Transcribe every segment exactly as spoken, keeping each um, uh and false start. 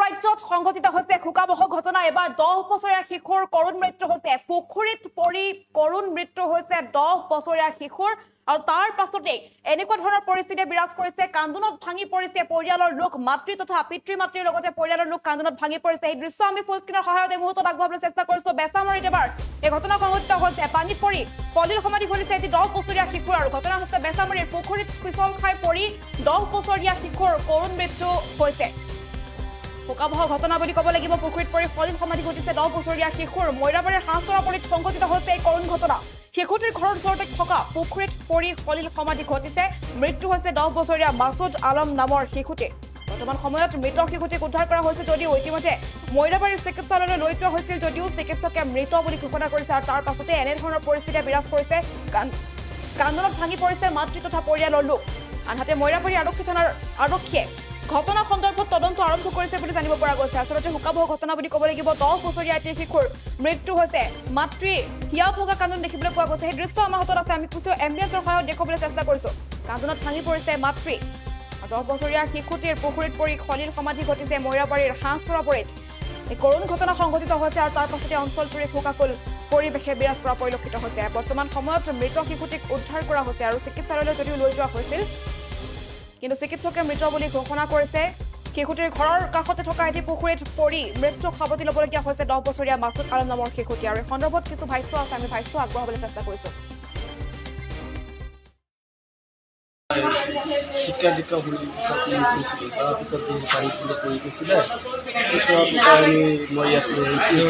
ৰাজ্যত সংঘটিত হৈছে শোকাবহ ঘটনা এবাৰ দহ বছৰীয়া শিশুৰ কৰুণ মৃত্যু হৈছে পুখুৰীত পৰি কৰুণ মৃত্যু হৈছে দহ বছৰীয়া শিশুৰ আৰু তাৰ পাছতে এনেকুৱা ধৰণৰ পৰিস্থিতি বিৰাজ কৰিছে কান্দোনত ভাঙি পৰিছে পৰিয়ালৰ লোক মাতৃ তথা পিতৃ মাতৃৰ লগতে পৰিয়ালৰ লোক কান্দোনত ভাঙি পৰিছে এই দৃশ্য আমি ফুল স্ক্ৰীনৰ সহায়ত এই মুহূৰ্তত আগবঢ়াবলৈ চেষ্টা কৰিছো বেছামাৰীত এবাৰ এই ঘটনা সংঘটিত হৈছে পানীত পৰি সলিল সমাধি ঘটিছে এটি দহ বছৰীয়া শিশুৰ আৰু ঘটনা হৈছে বেছামাৰীৰ পুখুৰীত পিছল খাই পৰি দহ বছৰীয়া শিশুৰ কৰুণ মৃত্যু হৈছে শোকাবহ ঘটনা বুলি ক'ব লাগিব পুখুৰীত পৰি সলিল সমাধি ঘটিছে দহ বছৰীয়া শিশুৰ মৈৰাবাৰীৰ হাঁহচৰাপৰিত সংঘটিত হৈছে এই কৰুণ ঘটনা শিশুটিৰ ঘৰৰ ওচৰতে থকা পুখুৰীত পৰি সলিল সমাধি ঘটিছে মৃত্যু হৈছে দহ বছৰীয়া মাছুদ আলম নামৰ শিশুটিৰ বৰ্তমান সময়ত মৃত শিশুটিক উদ্ধাৰ কৰা হৈছে যদিও ইতিমধ্যে মৈৰাবাৰীৰ চিকিৎসালয়লৈ লৈ যোৱা হৈছিল যদিও চিকিৎসকে মৃত বুলি ঘোষণা কৰিছে আৰু তাৰ পাছতে এনেধৰণৰ পৰিস্থিতি বিৰাজ কৰিছে কান্দোনত ভাঙি পৰিছে মাতৃ তথা পৰিয়ালৰ লোক আনহাতে মৈৰাবাৰী আৰক্ষী থানাৰ আৰক্ষীয়ে ঘটনা সন্দৰ্ভত তদন্ত আৰম্ভ কৰিছে বুলি জানিব পৰা গৈছে আচলতে শোকাবহ ঘটনা বুলি ক'ব লাগিব দহ বছৰীয়া এটি শিশুৰ মৃত্যু হৈছে মাতৃ হিয়া ভগা কান্দোন দেখিবলৈ পোৱা গৈছে সেই দৃশ্য আমাৰ হাতত আছে আমি কিছু এম্বুলেন্সৰ সহায়ত দেখুৱাবলৈ চেষ্টা কৰিছো কান্দোনত ভাঙি পৰিছে মাতৃ দহ বছৰীয়া শিশুটিৰ পুখুৰীত পৰি সলিল সমাধি ঘটিছে মৈৰাবাৰীৰ হাঁহচৰাপৰিত এই কৰুণ ঘটনা সংঘটিত হৈছে আৰু তাৰ পাছতে অঞ্চলটোৰে শোকাকুল পৰিৱেশে বিৰাজ কৰা পৰিলক্ষিত হৈছে বৰ্তমান সময়ত মৃত শিশুটিক উদ্ধাৰ কৰা হৈছে আৰু চিকিৎসালয়লৈ যদিও লৈ যোৱা হৈছিল কিন্তু চিকিৎসকে মৃত বুলি ঘোষণা কৰিছে শিশুটিৰ ঘৰৰ কাষতে থকা এটি পুখুৰীত পৰি মৃত্যু সাৱটি ল'বলগীয়া হৈছে দহ বছৰীয়া মাছুদ আলম নামৰ শিশুটি আৰু এই সন্দৰ্ভত কিছু ভাষ্য আছে আমি ভাষ্য আগবঢ়াবলৈ চেষ্টা কৰিছো শিক্ষা দীক্ষা শুনিছিল তাৰপিছত পানীত পৰি গৈছিলে পিছত আমি মই ইয়াত লৈ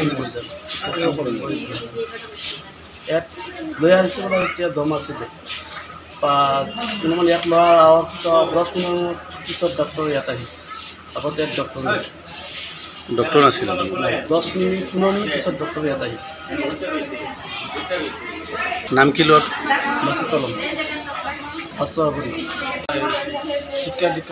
ইয়াত লৈ আহিছোঁ মানে এতিয়া দম আছিলে মানে ইয়াত লোৱাৰ পিছত দহ মিনিট পিছত ডক্টৰ ইয়াত আহিছে আগতে ইয়াত ডক্টৰ ডক্টৰ আছিল দহ মিনিট পোন্ধৰ মিনিট পিছত ডক্টৰ ইয়াত আহিছে নাম কি লোৱা মাছুদ আলম আছাবৰী শিক্ষা দীক্ষা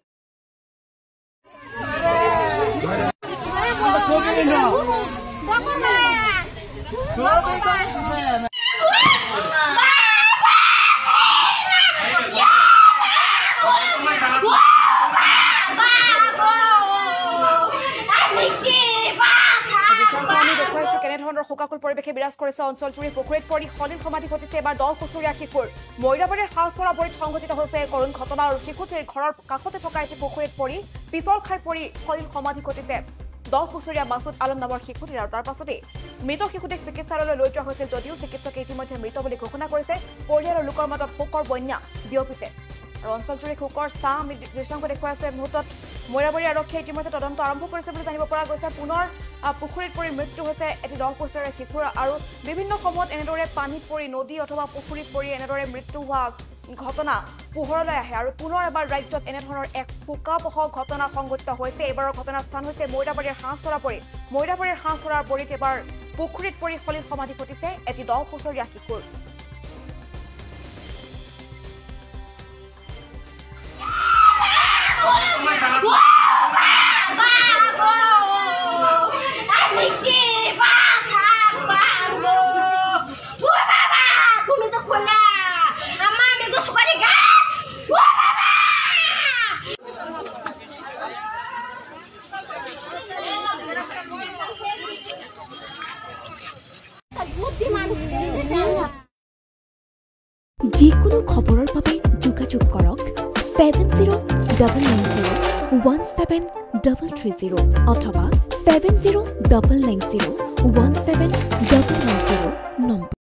কেনেধৰণৰ শোকাকুল পৰিৱেশে বিৰাজ কৰিছে অঞ্চলটোৰে পুখুৰীত পৰি সলিল সমাধি ঘটিছে এবাৰ দহ বছৰীয়া শিশুৰ মৈৰাবাৰীৰ হাঁহচৰাপৰিত সংঘটিত হৈছে কৰুণ ঘটনা আৰু শিশুটিৰ ঘৰৰ কাষতে থকা এটি পুখুৰীত পৰি পিছল খাই পৰি সলিল সমাধি ঘটিছে দহ বছৰীয়া মাছুদ আলম নামৰ শিশুটিৰ আৰু তাৰ পাছতে মৃত শিশুটিক চিকিৎসালয়লৈ লৈ যোৱা হৈছিল যদিও চিকিৎসকে ইতিমধ্যে মৃত বুলি ঘোষণা কৰিছে পৰিয়ালৰ লোকৰ মাজত শোকৰ বন্যা বিয়পিছে আৰু অঞ্চলটোৰে শোকৰ চাহ আমি দৃশ্যাংশ দেখুৱাই আছো এই মুহূৰ্তত মৈৰাবাৰী আৰক্ষীয়ে ইতিমধ্যে তদন্ত আৰম্ভ কৰিছে বুলি জানিব পৰা গৈছে পুনৰ পুখুৰীত পৰি মৃত্যু হৈছে এটি দহ বছৰীয়া শিশুৰ আৰু বিভিন্ন সময়ত এনেদৰে পানীত পৰি নদী অথবা পুখুৰীত পৰি এনেদৰে মৃত্যু হোৱা ঘটনা পোহৰলৈ আহে আৰু পুনৰ এবাৰ ৰাজ্যত এনেধৰণৰ এক শোকাবহ ঘটনা সংঘটিত হৈছে এইবাৰৰ ঘটনাৰ স্থান হৈছে মৈৰাবাৰীৰ হাঁহচৰাপৰি মৈৰাবাৰীৰ হাঁহচৰাপৰিত এবাৰ পুখুৰীত পৰি সলিল সমাধি ঘটিছে এটি দহ বছৰীয়া শিশুৰ যিকোনো খবৰৰ বাবে যোগাযোগ কৰক seven zero' double nine zero' one seven double three zero' অথবা seven zero' double nine zero' one seven double nine zero' number